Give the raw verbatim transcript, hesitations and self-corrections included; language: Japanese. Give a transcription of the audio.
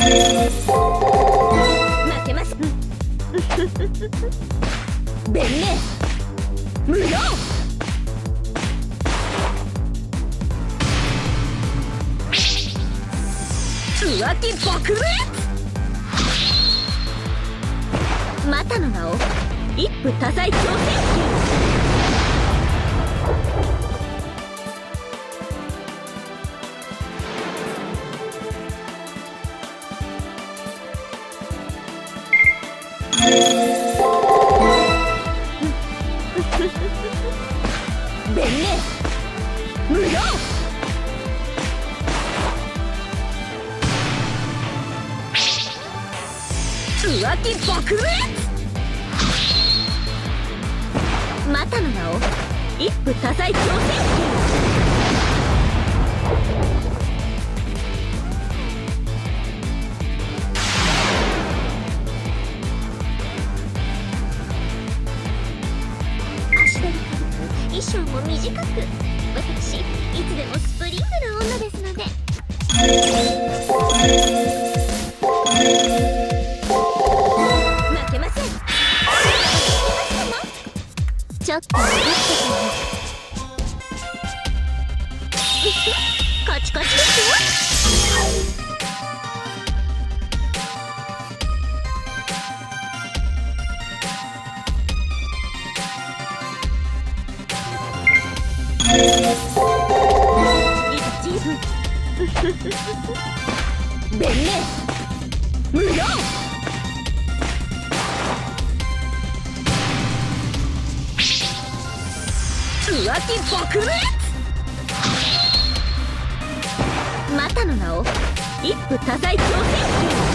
負けます弁明無用浮気爆裂またの名を一夫多妻強制弁明無用浮気爆裂またの名を一夫多妻強制足取り衣装も短く私いつでもスプリングな女ですので負けませんちょっと戻ってたカチカチですよ弁明無用浮気爆裂またの名を一夫多妻強制